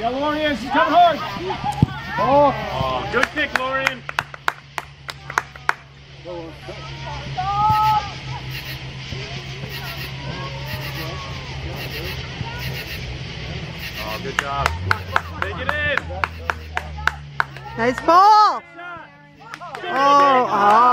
Yeah, Lorian, she's coming hard. Oh, good kick, Lorian. Oh, good job. Take it in. Nice ball. Oh,